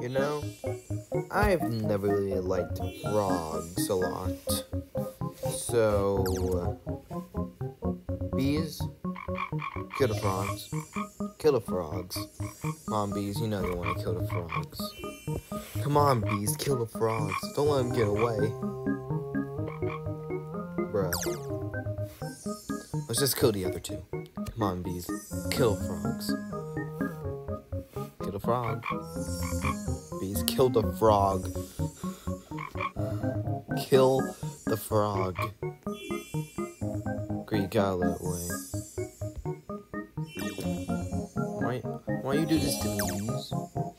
You know, I've never really liked frogs a lot. So, bees, kill the frogs. Kill the frogs. Come on, bees, you know you want to kill the frogs. Come on, bees, kill the frogs. Don't let them get away. Bruh. Let's just kill the other two. Come on, bees, kill frogs. Kill the frog. Bees, kill the frog. Kill the frog. Great, got out of that way. Why you do this to me, bees?